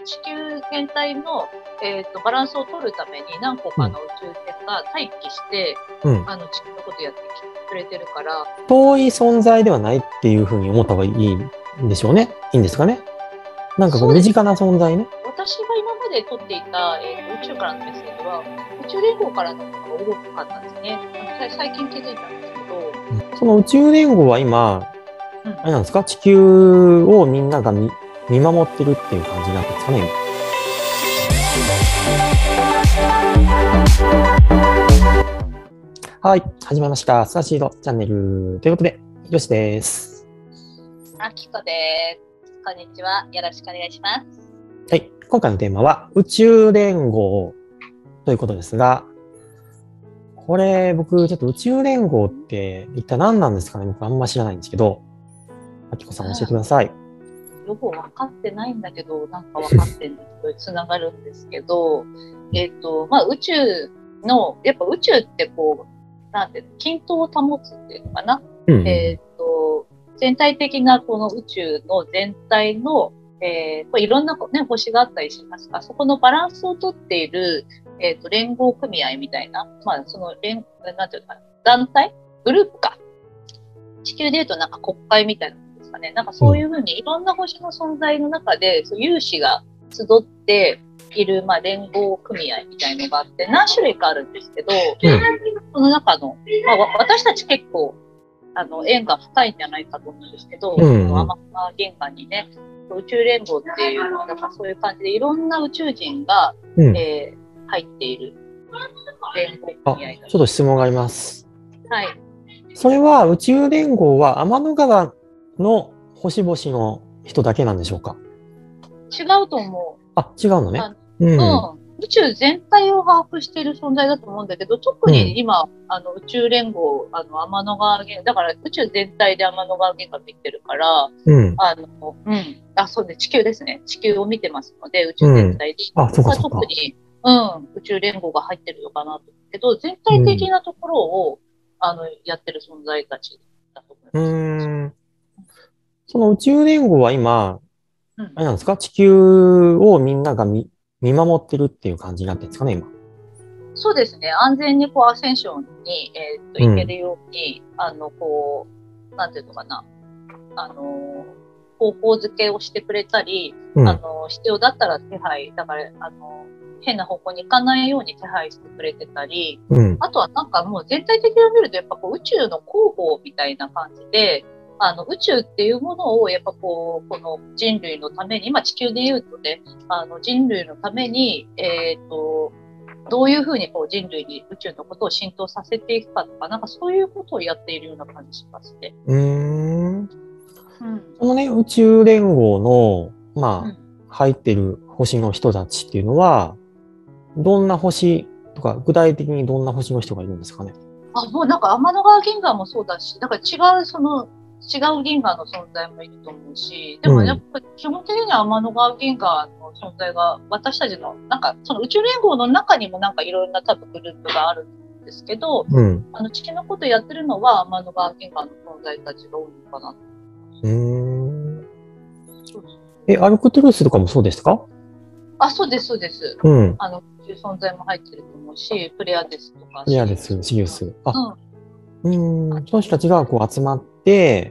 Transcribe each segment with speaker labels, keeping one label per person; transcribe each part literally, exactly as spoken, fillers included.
Speaker 1: 地球全体の、えーと、バランスを取るために何個かの宇宙船が待機して、うん、あの地球のことやってきてくれてるから。
Speaker 2: 遠い存在ではないっていうふうに思った方がいいんでしょうね。いいんですかね。なんかこう身近な存在ね。
Speaker 1: 私が今まで取っていた、えーと、宇宙からのメッセージは、宇宙連合からのものが多かったんですね。最近気づいたんですけど。
Speaker 2: うん、その宇宙連合は今、うん、あれなんですか、地球をみんなが 見, 見守ってるっていう感じなんですかね。はい、始まりました。スタシードチャンネルということで、よしです。
Speaker 1: あきこです。こんにちは。よろしくお願いします。
Speaker 2: はい、今回のテーマは宇宙連合ということですが、これ僕ちょっと宇宙連合って一体何なんですかね。僕あんま知らないんですけど、あきこさん教えてください。
Speaker 1: よく分かってないんだけど、なんか分かってんだけど、つながるんですけど、えっと、まあ宇宙の、やっぱ宇宙ってこう、なんていうの、均等を保つっていうのかな。うんうん、えっと、全体的なこの宇宙の全体の、えー、これいろんな、ね、星があったりしますが、そこのバランスをとっている、えっと、連合組合みたいな、まあその連、なんていうか、団体グループか。地球でいうとなんか国会みたいな。ね、なんかそういうふうにいろんな星の存在の中で、そう有志が集っている、まあ、連合組合みたいのがあって何種類かあるんですけど、うん、その中の、まあ、私たち結構あの縁が深いんじゃないかと思うんですけど、うんうん、天川玄関にね宇宙連合っていうなんかそういう感じでいろんな宇宙人が、うんえー、入っている連合組合。
Speaker 2: あ、ちょっと質問があります。
Speaker 1: はい。
Speaker 2: それは宇宙連合は天の川の星々の人だけなんでしょうか？
Speaker 1: 違うと思う。
Speaker 2: あ、違うのね。
Speaker 1: うん、うん。宇宙全体を把握している存在だと思うんだけど、特に今、うん、あの宇宙連合、あの天の川玄、だから宇宙全体で天の川玄関見てるから、うん、あの、うん、あ、そうね、地球ですね。地球を見てますので、宇宙全体で。
Speaker 2: うん、あ、そうかそうか。
Speaker 1: 特に、うん、宇宙連合が入ってるのかなと思うけど、全体的なところを、うん、あの、やってる存在たちだと思います。
Speaker 2: うん。その宇宙連合は今、うん、あれなんですか、地球をみんなが 見, 見守ってるっていう感じになってるんですかね、今。
Speaker 1: そうですね。安全にこうアセンションに、えー、っと行けるように、うん、あの、こう、なんていうのかな、あの、方向付けをしてくれたり、うん、あの、必要だったら手配、だから、あの、変な方向に行かないように手配してくれてたり、うん、あとはなんかもう全体的に見ると、やっぱこう宇宙の広報みたいな感じで、あの宇宙っていうものをやっぱこうこの人類のために、今地球でいうとね、あの人類のために、えっと、どういうふうにこう人類に宇宙のことを浸透させていくかとか、なんかそういうことをやっているような感じしますね。
Speaker 2: うーん。うん、そのね、宇宙連合の、まあ、うん、入ってる星の人たちっていうのは、どんな星とか、具体的にどんな星の人がいるんですかね。
Speaker 1: あ、もうなんか天の川銀河もそうだし、だから違うその、違う銀河の存在もいると思うし、でもやっぱり基本的には天の川銀河の存在が私たちの、なんかその宇宙連合の中にもなんかいろんな多分グループがあるんですけど、うん、あの地球のことやってるのは天の川銀河の存在たちが多いのかな。
Speaker 2: うーん。え、アルクトゥルスとかもそうですか？
Speaker 1: あ、そうです、そうです。うん。あの、そういう存在も入ってると思うし、プレアデスとか。
Speaker 2: プレアデス、シリウス。あ、うん、うん、その人たちがこう集まって、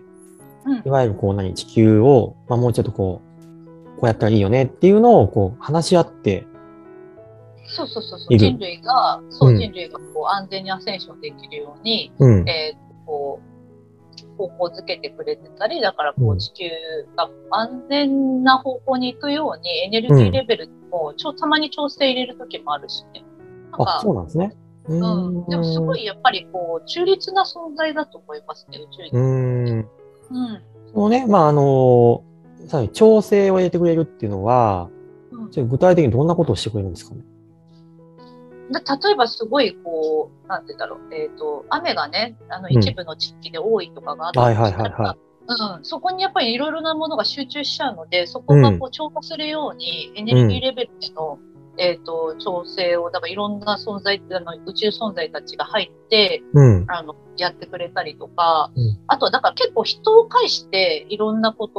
Speaker 2: うん、いわゆるこう何、地球を、まあ、もうちょっとこう、こうやったらいいよねっていうのをこう話し合って、
Speaker 1: そうそうそうそう、人類が、そう、うん、人類がこう安全にアセンションできるように、うん、えー、こう、方向づけてくれてたり、だからこう地球が安全な方向に行くようにエネルギーレベルもちょ、たまに調整入れる時もあるしね。
Speaker 2: なんか、あ、そうなんですね。
Speaker 1: うん。でもすごいやっぱりこう、中立な存在だと思いますね、宇宙人。うん。
Speaker 2: うん。そのね、まあ、あの、さらに調整を入れてくれるっていうのは、うん、具体的にどんなことをしてくれるんですかね。
Speaker 1: 例えばすごいこう、なんて言うんだろう、えっと、雨がね、あの一部の地域で多いとかがあったとしたら、うん、そこにやっぱりいろいろなものが集中しちゃうので、そこがこう調和するように、エネルギーレベルでの、うん、えっと、調整を、だからいろんな存在、あの宇宙存在たちが入って、うん、あの、やってくれたりとか、うん、あとはだから結構人を介していろんなことを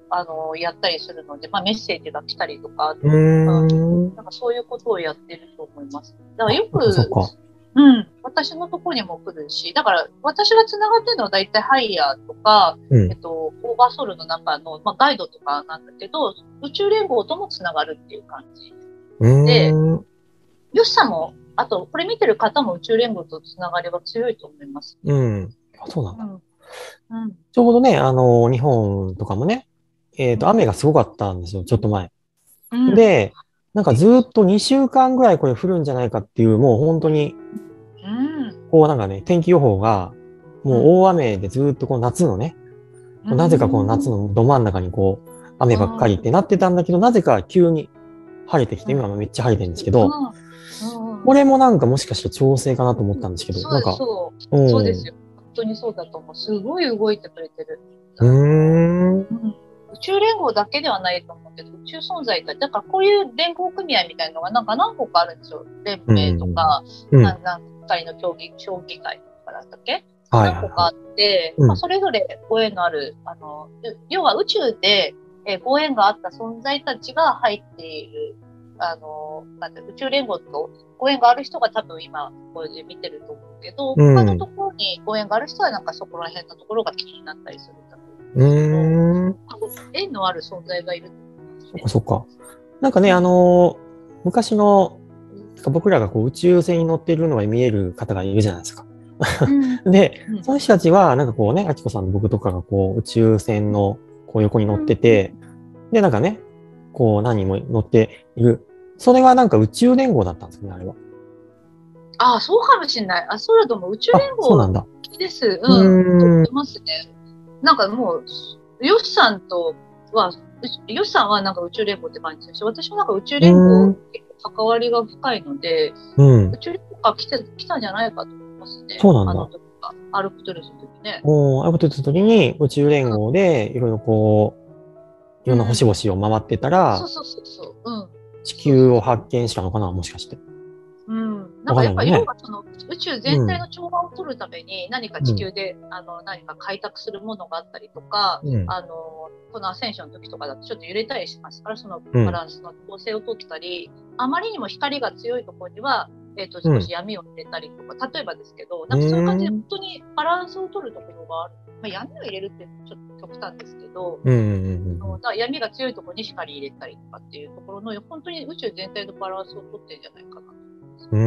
Speaker 1: あの、やったりするので、まあメッセージが来たりとか、
Speaker 2: うーん。
Speaker 1: なんかそういうことをやってると思います。だから
Speaker 2: あ、
Speaker 1: よく、
Speaker 2: そっかそっか。
Speaker 1: うん、私のところにも来るし、だから私がつながってるのは大体ハイヤーとか、
Speaker 2: うん。
Speaker 1: えっと、オーバーソウルの中の、まあ、ガイドとかなんだけど、宇宙連合ともつながるっていう感じ
Speaker 2: う
Speaker 1: で、
Speaker 2: ーん。
Speaker 1: ヨシさんも、あと、これ見てる方も宇宙連合とつながりは強いと思います。
Speaker 2: うん。あ、そうなんだ。
Speaker 1: うん。うん。
Speaker 2: ちょうどね、あの、日本とかもね、えっと、
Speaker 1: うん。
Speaker 2: 雨がすごかったんですよ、ちょっと前。
Speaker 1: うん。
Speaker 2: で、なんかずっとにしゅうかんぐらいこれ降るんじゃないかっていう、もう本当に、
Speaker 1: うん。
Speaker 2: こうなんかね、天気予報が、もう
Speaker 1: うん。
Speaker 2: 大雨でずっとこう夏のね、
Speaker 1: う
Speaker 2: なぜかこの
Speaker 1: ん。
Speaker 2: 夏のど真ん中にこう、雨ばっかりってなってたんだけど、なぜか急に晴れてきて、
Speaker 1: うん。
Speaker 2: 今もめっちゃ晴れてるんですけど、
Speaker 1: うん。
Speaker 2: これもなんかもしかして調整かなと思ったんですけど、
Speaker 1: そうです、
Speaker 2: なんか、
Speaker 1: そう。
Speaker 2: うん、
Speaker 1: そうですよ。本当にそうだと思う。すごい動いてくれてる。
Speaker 2: うー
Speaker 1: あの、
Speaker 2: ん、
Speaker 1: うん、宇宙連合だけではないと思うけど、宇宙存在だ。だからこういう連合組合みたいなのがなんか何個かあるんですよ。連
Speaker 2: う
Speaker 1: 盟と
Speaker 2: ん、
Speaker 1: か、
Speaker 2: うん、
Speaker 1: なんなんかの競技、競技会とかだったっけ
Speaker 2: はいはいはい。
Speaker 1: 何個かあって、まあ、
Speaker 2: うん、
Speaker 1: それぞれご縁のある、あの、要は宇宙で、えーご縁があった存在たちが入っている、あの、なんて宇宙連合とご縁がある人が多分今、これで見てると思うけど、
Speaker 2: う
Speaker 1: 他のと
Speaker 2: ん、
Speaker 1: ころにご縁がある人はなんかそこら辺のところが気になったりするんだと思うん
Speaker 2: う
Speaker 1: ですけど、
Speaker 2: ーん、
Speaker 1: 縁のある存在がいると思いますね。
Speaker 2: そっかそっか。なんかね、あ
Speaker 1: うん。
Speaker 2: のー昔の、なんか僕らがこう宇宙船に乗っているのが見える方がいるじゃないですか。
Speaker 1: うん。
Speaker 2: で、
Speaker 1: うん。
Speaker 2: その人たちは、なんかこうね、あきこさんと僕とかがこう宇宙船のこう横に乗って
Speaker 1: うん。
Speaker 2: て、で、なんかね、こう何人も乗っている。それはなんか宇宙連合だったんですよね、あれは。
Speaker 1: ああ、そうかもしれない。あ、そうだと思う。宇宙
Speaker 2: あ、
Speaker 1: 連合
Speaker 2: そうなんだ。
Speaker 1: です。
Speaker 2: う
Speaker 1: うん。と思
Speaker 2: ーん、
Speaker 1: いますね。なんかもう、ヨシさんとは、ヨシさんはなんか宇宙連合って感じですし、私もなんか宇宙
Speaker 2: う
Speaker 1: 連合
Speaker 2: ーん、
Speaker 1: 結構関わりが深いので、
Speaker 2: うん、
Speaker 1: 宇宙連合が来て、来たんじゃないかと思いますね。
Speaker 2: そうなんだ。
Speaker 1: あの時か。アルクトゥルスの時ね。
Speaker 2: おー、ああいうこと言った時に宇宙連合でいろいろこう、いろんな星
Speaker 1: うん。
Speaker 2: 々を回ってたら、
Speaker 1: そうそうそうそう。うん。
Speaker 2: 地球を
Speaker 1: そうそうそう。
Speaker 2: 発見したのかな、もしかして。
Speaker 1: うん、なん
Speaker 2: わ
Speaker 1: かやっぱ要
Speaker 2: かんないよね。
Speaker 1: はその宇宙
Speaker 2: うん、
Speaker 1: 全体の調和を取るために何か
Speaker 2: うん、
Speaker 1: 地球であの何か開拓するものがあったりとか、
Speaker 2: うん、
Speaker 1: あのこのアセンションの時とかだとちょっと揺れたりしますから、その
Speaker 2: うん、
Speaker 1: バランスの調整を取ったり、あまりにも光が強いところには、えー、と
Speaker 2: うん、
Speaker 1: 少し闇を入れたりとか、例えばですけど、
Speaker 2: う
Speaker 1: なんかそういう感じで
Speaker 2: ーん、
Speaker 1: 本当にバランスを取るところがある。まあ、闇を入れるってちょっと極端ですけど、
Speaker 2: うん、うん、
Speaker 1: だから闇が強いところに光入れたりとかっていうところの本当に宇宙全体のバランスを取ってるんじゃないかな。
Speaker 2: うん、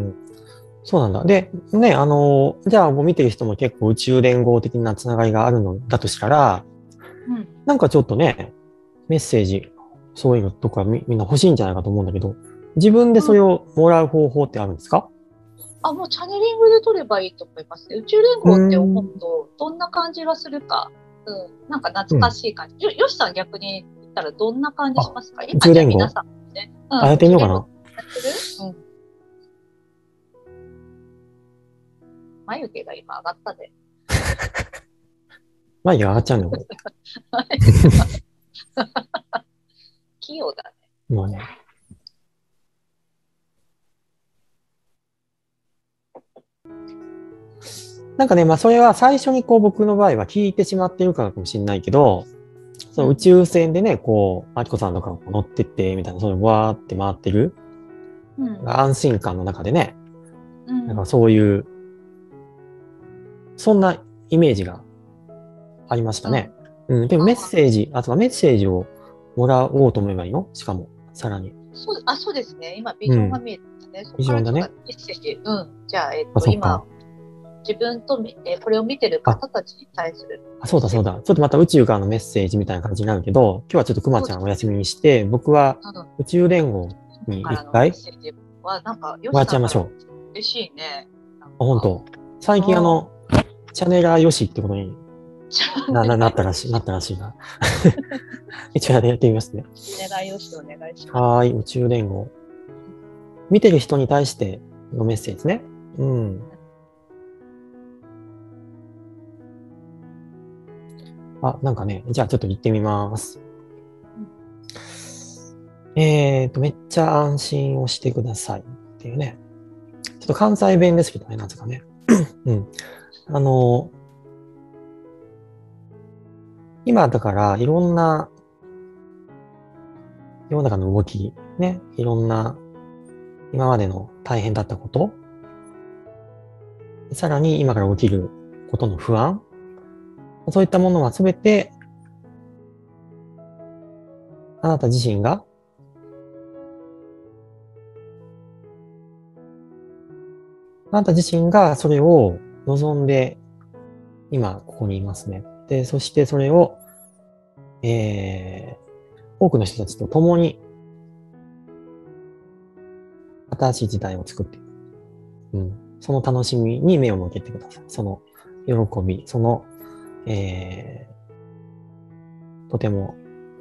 Speaker 2: うーん。そうなんだ。で、ね、あの、じゃあもう見てる人も結構宇宙連合的なつながりがあるのだとしたら、
Speaker 1: うん。
Speaker 2: なんかちょっとね、メッセージ、そういうのとかみ、みんな欲しいんじゃないかと思うんだけど、自分でそ
Speaker 1: うん、
Speaker 2: れをもらう方法ってあるんですか？
Speaker 1: あ、もうチャネリングで取ればいいと思いますね。宇宙連
Speaker 2: うー
Speaker 1: 合って思
Speaker 2: ん。
Speaker 1: うと、どんな感じがするか、うん、なんか懐か
Speaker 2: うん。
Speaker 1: しい感じ。よ、よしさん逆に言ったらどんな感じし
Speaker 2: あ、
Speaker 1: ますか？
Speaker 2: 宇
Speaker 1: 今じゃあ
Speaker 2: 宙連合。
Speaker 1: 皆さんもね、
Speaker 2: あ、やっ
Speaker 1: うん、宇宙連合や
Speaker 2: てみようかな。
Speaker 1: ってるうん。眉毛が今上がったで。
Speaker 2: 眉毛上がっちゃうんだよ、これ。
Speaker 1: 器用だね。
Speaker 2: もうね。なんかね、まあそれは最初にこう僕の場合は聞いてしまっているからかもしれないけど、そ
Speaker 1: うん、
Speaker 2: の宇宙船でね、こう、アキコさんとかがこう乗ってって、みたいな、そういうわーって回ってる
Speaker 1: うん、
Speaker 2: 安心感の中でね、なんか
Speaker 1: うん。
Speaker 2: そういう、そんなイメージがありましたね。
Speaker 1: うん。
Speaker 2: うん。でもメッ
Speaker 1: あ、
Speaker 2: セージ、あとはメッセージをもらおうと思えばいいの？しかも、さらに。
Speaker 1: そう、あ、そうですね。今ビ
Speaker 2: うん。
Speaker 1: ジョンが見えてたね。そこ
Speaker 2: ビジョンだね。
Speaker 1: からそうだ、メッセージ。うん。じゃあ、えっ
Speaker 2: あ、
Speaker 1: と、今、
Speaker 2: そっか。
Speaker 1: 自分とみ、えーこれを見てる
Speaker 2: あ、
Speaker 1: 方たちに対する
Speaker 2: あ、
Speaker 1: メッセージ。
Speaker 2: そうだそうだ。ちょっとまた宇宙からのメッセージみたいな感じになるけど、今日はちょっとくま
Speaker 1: そうですね。
Speaker 2: ちゃんお休みにして、僕は
Speaker 1: うん。
Speaker 2: 宇宙連合に
Speaker 1: からのメッ
Speaker 2: 一回
Speaker 1: セージは、なんか、ヨ
Speaker 2: もら
Speaker 1: シさんから
Speaker 2: っちゃいましょう。
Speaker 1: 嬉しいね。なん
Speaker 2: あ、本
Speaker 1: か、
Speaker 2: 当。最近あ
Speaker 1: うん。
Speaker 2: の、チャネラーよしってことに
Speaker 1: チャン
Speaker 2: な、な、な
Speaker 1: ネル
Speaker 2: ったらしい、なったらしいな。一応やってみますね。
Speaker 1: 狙いよしお願いします。
Speaker 2: はーい、宇宙連合。見てる人に対してのメッセージね。うん。あ、なんかね、じゃあちょっと言ってみます。えーと、めっちゃ安心をしてくださいっていうね。ちょっと関西弁ですけどね、なんですかね。うん。あの、 今だからいろんな世の中の動き、ね、いろんな今までの大変だったこと、さらに今から起きることの不安、そういったものはすべてあなた自身があなた自身がそれを望んで今ここにいますね。で、そしてそれを、えー、多くの人たちと共に新しい時代を作っていく。うん。その楽しみに目を向けてください。その喜び、その、えー、とても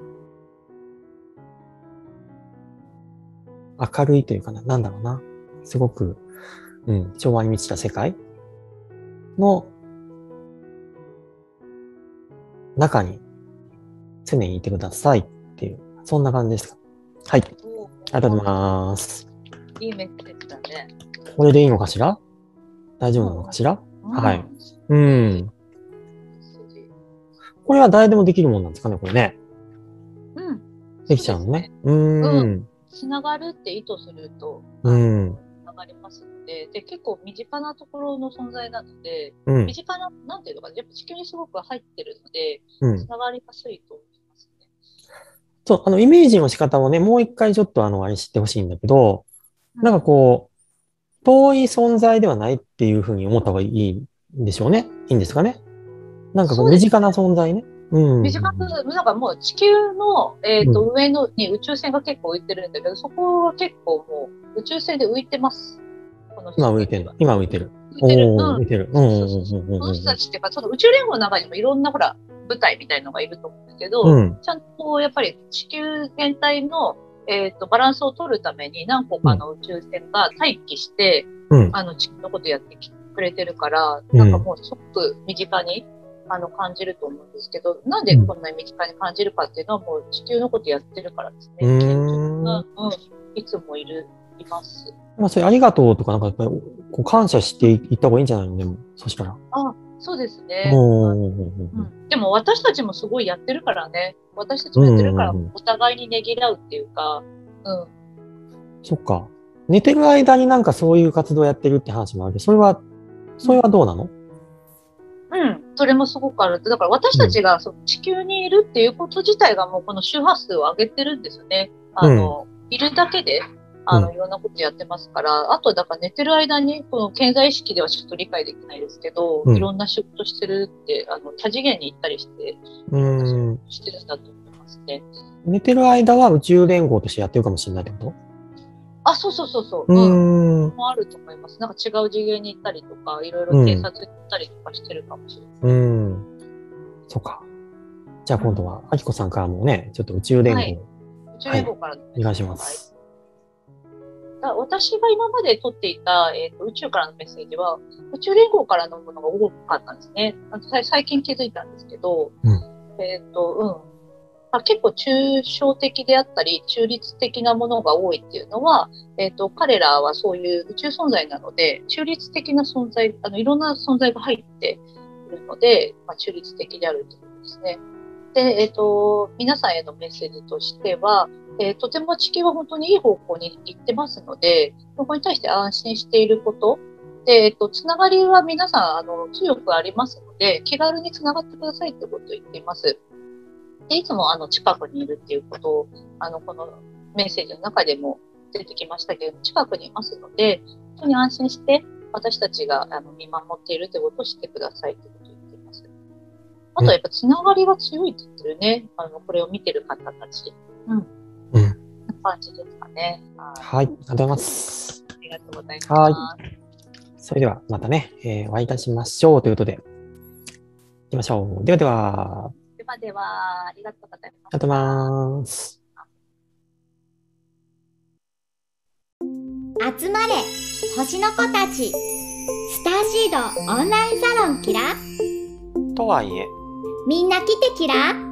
Speaker 2: 明るいというかな、なんだろうな。すごく、うん、調和に満ちた世界の中に常にいてくださいっていう、そんな感じですか。はい。ありがとうございます。
Speaker 1: いいメッセージだね。
Speaker 2: これでいいのかしら？大丈夫なのかしら？
Speaker 1: うん、
Speaker 2: はい。うん。これは誰でもできるもんなんですかね、これね。
Speaker 1: うん。
Speaker 2: できちゃうのね。うーん。
Speaker 1: つながるって意図すると、
Speaker 2: うん。
Speaker 1: つながりますので、で、結構身近なところの存在なので、
Speaker 2: うん、
Speaker 1: 身近な、なんていうのかな、やっぱ地球にすごく入ってるので、
Speaker 2: うん、
Speaker 1: つながりやすいと思いますね。
Speaker 2: そう、あの、イメージの仕方をね、もう一回ちょっとあの、あれ知ってほしいんだけど、うん、なんかこう、遠い存在ではないっていうふうに思った方がいいんでしょうね。いいんですかね。なんかこう、身近な存在ね。うん。
Speaker 1: 身近な、なんかもう地球の、えっと、うん、上のに宇宙船が結構浮いてるんだけど、そこは結構もう宇宙船で浮いてます。この人
Speaker 2: 今浮いてるんだ。今浮いてる。
Speaker 1: 浮いてる。
Speaker 2: うん、浮いてる。うん、うん、
Speaker 1: この人たちっていうか、その宇宙連合の中にもいろんなほら、部隊みたいのがいると思うんですけど、うん、ちゃんとやっぱり地球全体の、えっと、バランスを取るために何個かの宇宙船が待機して、うん、あの、地球のことやってくれてるから、うん、なんかもうすごく身近に、あの、感じると思うんですけど、なんでこんなに身近に感じるかっていうのはもう地球のことやってるからですね。うん、うん、いつもいる、います。
Speaker 2: まあ、それありがとうとか、なんかやっぱり、こう感謝していった方がいいんじゃないのでも、そしたら。
Speaker 1: あ、そうですね。うん、でも私たちもすごいやってるからね。私たちもやってるから、お互いにねぎらうっていうか、うん。
Speaker 2: そっか。寝てる間になんかそういう活動やってるって話もあるけど、それは、それはどうなの？
Speaker 1: うん、うん、それもすごくある。だから私たちがその地球にいるっていうこと自体がもうこの周波数を上げてるんですよね。あの、うん、いるだけで。あの、いろんなことやってますから、あと、だから寝てる間に、この経済意識ではちょっと理解できないですけど、うん、いろんな仕事してるって、あの、多次元に行ったりして、うん、してるんだと思いますね。
Speaker 2: 寝てる間は宇宙連合としてやってるかもしれないってこと？
Speaker 1: あ、そうそうそうそう。うん。うん、もあると思います。なんか違う次元に行ったりとか、いろいろ偵察行ったりとかしてるかもしれない。うん。うん、
Speaker 2: そうか。じゃあ今度は、あきこさんからもね、ちょっと宇宙連合。はい、
Speaker 1: 宇宙連合から、
Speaker 2: はい、お願いします。
Speaker 1: 私が今まで取っていた、えーと、宇宙からのメッセージは、宇宙連合からのものが多かったんですね。最近気づいたんですけど、うん、えっと、うんあ。結構抽象的であったり、中立的なものが多いっていうのは、えっと、彼らはそういう宇宙存在なので、中立的な存在、あの、いろんな存在が入っているので、まあ、中立的であるということですね。で、えっと、皆さんへのメッセージとしては、えー、とても地球は本当にいい方向に行ってますので、そこに対して安心していること。で、えっと、つながりは皆さん、あの、強くありますので、気軽につながってくださいということを言っています。で、いつも、あの、近くにいるっていうことを、あの、このメッセージの中でも出てきましたけれども、近くにいますので、本当に安心して、私たちが、あの、見守っているということを知ってくださいということを言っています。あと、やっぱ、つながりが強いって言ってるね。あの、これを見てる方たち。うん。
Speaker 2: うん。
Speaker 1: 感じですかね。
Speaker 2: はい。ありがとうございます。
Speaker 1: ありがとうございます。
Speaker 2: はい。それでは、またね、えー、お会いいたしましょうということで、行きましょう。ではでは。
Speaker 1: ではでは、ありがとうございます。
Speaker 2: ありがとうございます。
Speaker 3: 集まれ、星の子たち。スターシードオンラインサロンキラ。
Speaker 2: とはいえ、
Speaker 3: みんな来てキラ。